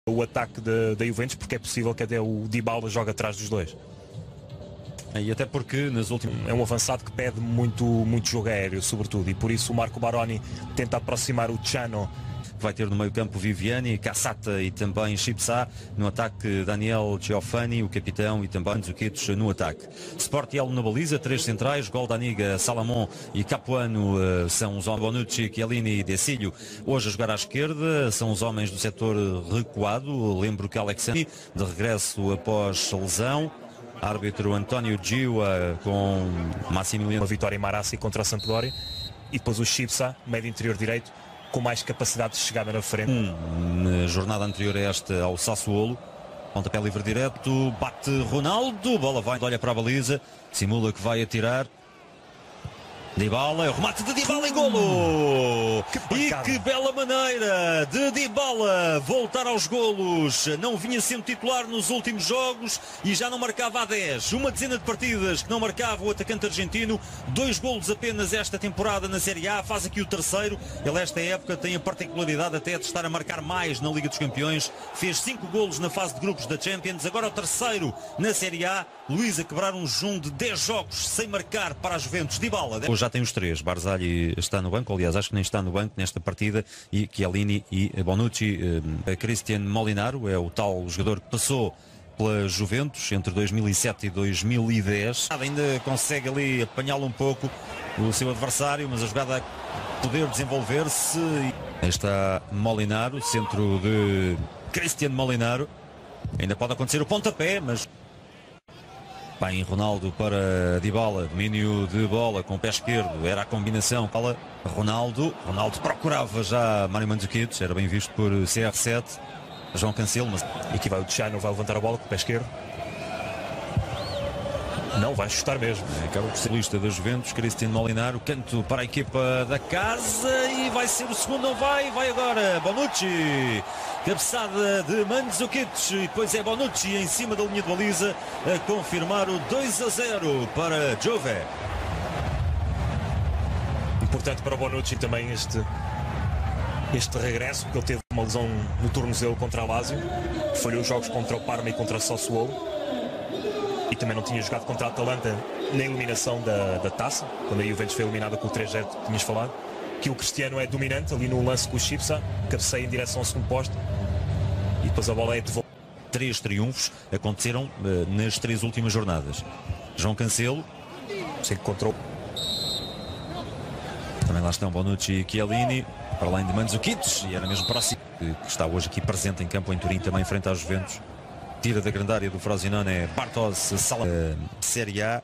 o ataque da Juventus, porque é possível que até o Dybala jogue atrás dos dois. E até porque nas últimas... É um avançado que pede muito jogo aéreo, sobretudo, e por isso o Marco Baroni tenta aproximar o Tchano. Vai ter no meio campo Viviani, Cassata e também Chipsa. No ataque Daniel Giovanni, o capitão, e também Zuquitos no ataque. Sportiello na baliza, 3 centrais, Goldaniga, Salamon e Capuano são os homens. Bonucci, Chiellini e Decilio hoje a jogar à esquerda, são os homens do setor recuado. Lembro que Alexandre de regresso após lesão. Árbitro António Giua com Massimiliano. Uma vitória em Marassi contra a Sampdoria. E depois o Chipsa, médio interior direito, com mais capacidade de chegada na frente. Na jornada anterior a esta ao Sassuolo. Pontapé livre direto, bate Ronaldo, bola vai, olha para a baliza, simula que vai atirar. Dybala, é o remate de Dybala em golo! E que bela maneira de Dybala voltar aos golos. Não vinha sendo titular nos últimos jogos e já não marcava há 10. Uma dezena de partidas que não marcava o atacante argentino. 2 golos apenas esta temporada na Série A. Faz aqui o terceiro. Ele esta época tem a particularidade até de estar a marcar mais na Liga dos Campeões. Fez 5 golos na fase de grupos da Champions. Agora o terceiro na Série A. Luís a quebrar um jejum de 10 jogos sem marcar para a Juventus. Dybala já tem os 3. Barzagli está no banco, aliás acho que nem está no banco nesta partida, e Chiellini e Bonucci. Cristian Molinaro é o tal jogador que passou pela Juventus entre 2007 e 2010. Ainda consegue ali apanhá-lo um pouco o seu adversário, mas a jogada poder desenvolver-se. Aí está Molinaro, centro de Cristian Molinaro. Ainda pode acontecer o pontapé, mas... Bem, Ronaldo para Dybala, domínio de bola com o pé esquerdo, era a combinação. Ronaldo procurava já Mário Mandzukic, era bem visto por CR7, João Cancelo, mas... E aqui vai o Tchano, vai levantar a bola com o pé esquerdo. Não, vai chutar mesmo. Acaba por ser lista da Juventus, Cristian Molinaro, canto para a equipa da casa e vai ser o segundo, não vai, vai agora, Bonucci. Cabeçada de Mandzukic e depois é Bonucci em cima da linha de baliza a confirmar o 2-0 para Juve. Importante para o Bonucci também este regresso, porque ele teve uma lesão no tornozelo contra a Lazio, falhou os jogos contra o Parma e contra o Sassuolo e também não tinha jogado contra a Atalanta na eliminação da taça, quando a Juventus foi eliminada com o 3-0 que tinhas falado. Que o Cristiano é dominante ali no lance com o Chipsa, cabeceia em direção ao segundo posto e depois a bola é devolvida. 3 triunfos aconteceram nas 3 últimas jornadas. João Cancelo se encontrou. Também lá estão Bonucci e Chiellini, para além de Mandzukic, e era mesmo próximo, que está hoje aqui presente em campo em Turim, também em frente aos Juventus. Tira da grande área do Frosinone Bartos Salamon. Série A.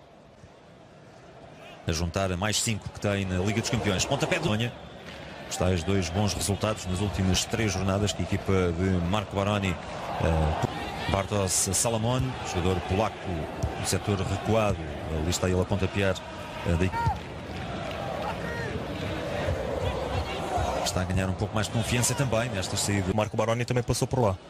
A juntar a mais 5 que tem na Liga dos Campeões. Pontapé de Bolonha. Os tais 2 bons resultados nas últimas 3 jornadas que a equipa de Marco Baroni. Bartos Salamon, jogador polaco do setor recuado. Ali está ele a pontapear. Está a ganhar um pouco mais de confiança também nesta saída. O Marco Baroni também passou por lá.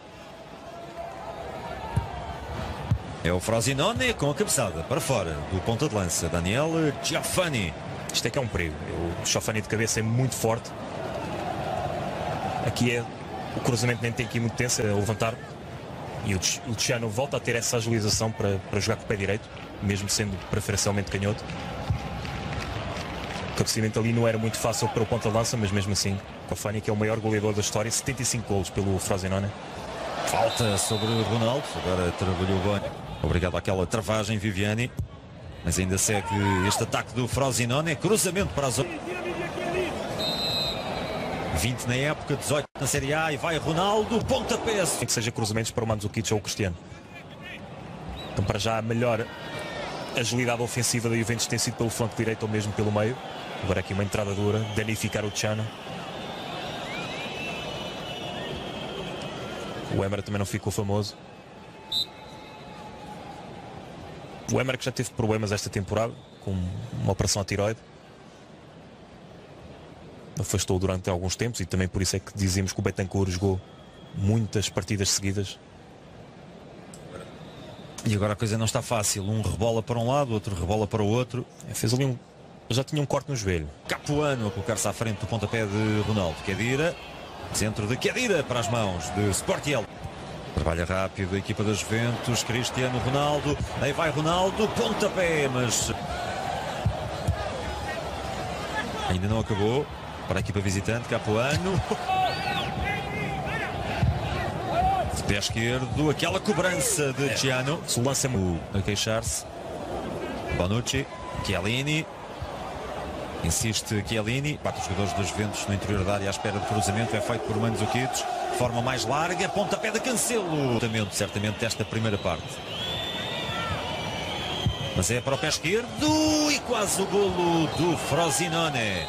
É o Frosinone com a cabeçada para fora do ponta de lança, Daniel Giovanni. Isto é que é um perigo. O Giovanni de cabeça é muito forte. Aqui é o cruzamento, nem tem aqui muito tenso a levantar. E o Luciano volta a ter essa agilização para jogar com o pé direito, mesmo sendo preferencialmente canhoto. O cabeceamento ali não era muito fácil para o ponta de lança, mas mesmo assim, Giovanni, que é o maior goleador da história, 75 golos pelo Frosinone. Falta sobre Ronaldo, agora trabalhou bem. Obrigado àquela travagem, Viviani. Mas ainda segue este ataque do Frosinone. Cruzamento para a zona. 20 na época, 18 na Série A e vai Ronaldo. Pontapé. Tem que seja cruzamentos para o Mandzukic ou o Cristiano. Então para já a melhor agilidade ofensiva da Juventus tem sido pelo flanco direito ou mesmo pelo meio. Agora aqui uma entrada dura, danificar o Tchano. O Emer também não ficou famoso. O Emer que já teve problemas esta temporada com uma operação à tiroide. Afastou durante alguns tempos e também por isso é que dizíamos que o Bentancur jogou muitas partidas seguidas. E agora a coisa não está fácil. Um rebola para um lado, outro rebola para o outro. Fez ali já tinha um corte no joelho. Capuano a colocar-se à frente do pontapé de Ronaldo. Kedira. Centro de Khedira para as mãos de Sportiel. Trabalha rápido a equipa da Juventus. Cristiano Ronaldo. Aí vai Ronaldo. Pontapé, mas ainda não acabou. Para a equipa visitante, Capuano. De pé esquerdo. Aquela cobrança de Tiano. O lance é A queixar-se. Bonucci. Chiellini. Insiste Chiellini. 4 jogadores dos Juventus no interior da área à espera de cruzamento. É feito por Mandzukic. Forma mais larga. Pontapé de Cancelo. Certamente desta primeira parte. Mas é para o pé esquerdo. E quase o golo do Frosinone.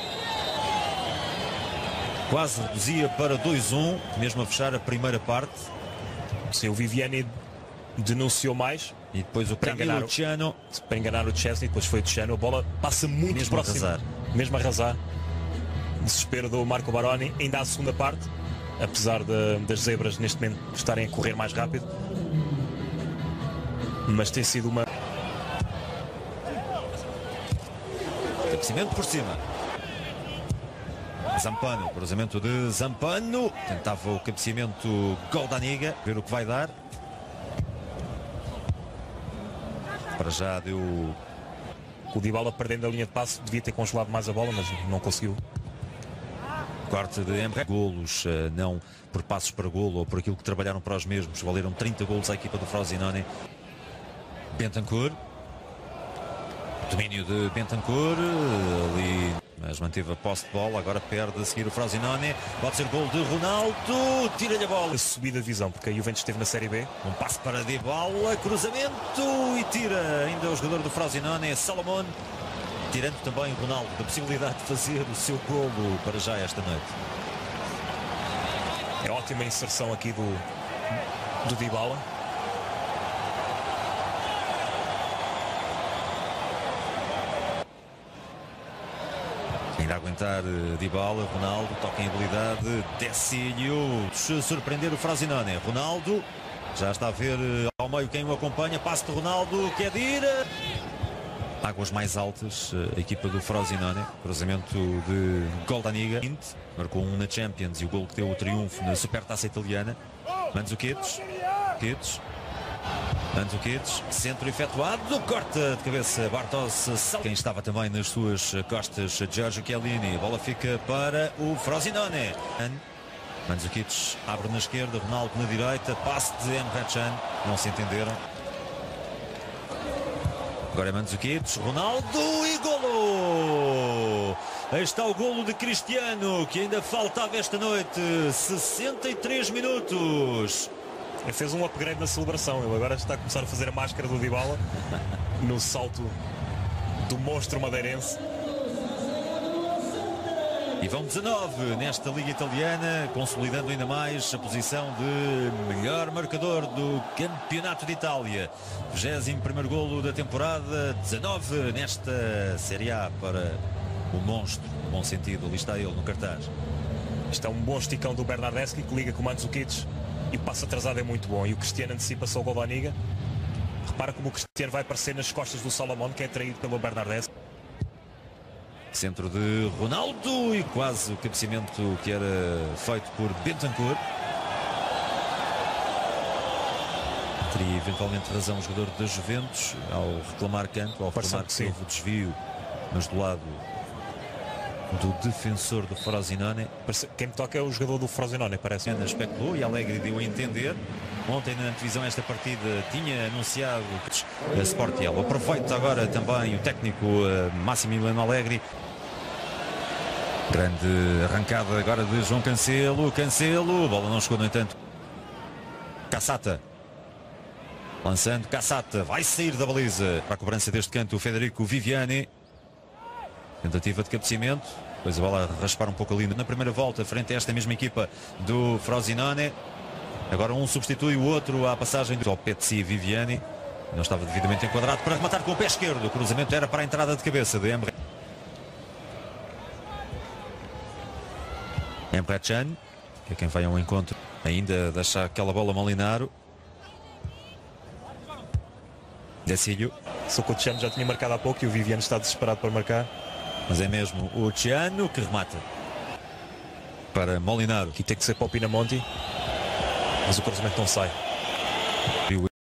Quase reduzia para 2-1. Mesmo a fechar a primeira parte. Sim, o Viviani denunciou mais. E depois o Camilo Luciano. Para enganar o Chesney, depois foi o Luciano. A bola passa muito mesmo próxima. Mesmo a arrasar. Desespero do Marco Baroni. Ainda a segunda parte. Apesar das zebras neste momento estarem a correr mais rápido. Mas tem sido uma... Cabeceamento por cima. Zampano, cruzamento de Zampano. Tentava o cabeceamento Goldaniga. Ver o que vai dar. Para já deu... O Dybala perdendo a linha de passe. Devia ter congelado mais a bola, mas não conseguiu. Corte de Emre. Golos, não por passos para golo ou por aquilo que trabalharam para os mesmos. Valeram 30 golos à equipa do Frosinone. Bentancur. Domínio de Bentancur. Ali, mas manteve a posse de bola. Agora perde a seguir o Frosinone. Pode ser gol de Ronaldo. Tira-lhe a bola. A subida de visão, porque a Juventus esteve na Série B. Um passe para Dybala. Cruzamento. E tira ainda o jogador do Frosinone, Salomon. Tirando também o Ronaldo da possibilidade de fazer o seu golo para já esta noite. É ótima inserção aqui do Dybala. Ainda a aguentar Dybala, Ronaldo, toca em habilidade, Decílio, surpreender o Frosinone. Ronaldo, já está a ver ao meio quem o acompanha, passe de Ronaldo, Khedira. Águas mais altas, a equipa do Frosinone, cruzamento de Goldaniga, marcou um na Champions e o gol que deu o triunfo na Supertaça italiana. Mandzukic, centro efetuado, corta de cabeça Bartos, quem estava também nas suas costas, Giorgio Chiellini. A bola fica para o Frosinone. Mandzukic abre na esquerda, Ronaldo na direita, passe de Emre Can, não se entenderam. Agora é Mandzukic, Ronaldo e golo! Aí está o golo de Cristiano, que ainda faltava esta noite. 63 minutos. Ele fez um upgrade na celebração. Ele agora está a começar a fazer a máscara do Dybala no salto do monstro madeirense. E vão 19 nesta Liga Italiana, consolidando ainda mais a posição de melhor marcador do Campeonato de Itália. 21º golo da temporada, 19 nesta Série A para o monstro. Bom sentido, ali está ele no cartaz. Isto é um bom esticão do Bernardeschi, que liga com o Mandzukic e passa atrasado, é muito bom. E o Cristiano antecipa-se ao Goldaniga. Repara como o Cristiano vai aparecer nas costas do Salomon, que é traído pelo Bernardeschi. Centro de Ronaldo e quase o cabeceamento que era feito por Bentancur. Teria eventualmente razão o jogador da Juventus ao reclamar canto, ao reclamar que houve o desvio, mas do lado do defensor do Frosinone. Quem me toca é o jogador do Frosinone, parece. Ana especulou e Alegre deu a entender. Ontem na antevisão esta partida tinha anunciado a Sportiel. Aproveita agora também o técnico Massimiliano Allegri. Grande arrancada agora de João Cancelo. A bola não chegou no entanto. Cassata. Lançando Cassata. Vai sair da baliza. Para a cobrança deste canto o Federico Viviani. Tentativa de cabeceamento. Depois a bola a raspar um pouco ali na primeira volta, frente a esta mesma equipa do Frosinone. Agora um substitui o outro à passagem do Petsi Viviani. Não estava devidamente enquadrado para rematar com o pé esquerdo. O cruzamento era para a entrada de cabeça de Emre Can, que é quem vai ao encontro. Ainda deixa aquela bola Molinaro. Decílio. Só que o Tiano já tinha marcado há pouco e o Viviani está desesperado para marcar. Mas é mesmo o Tiano que remata. para Molinaro. Aqui tem que ser para o Pinamonti, mas o cruzamento não sai.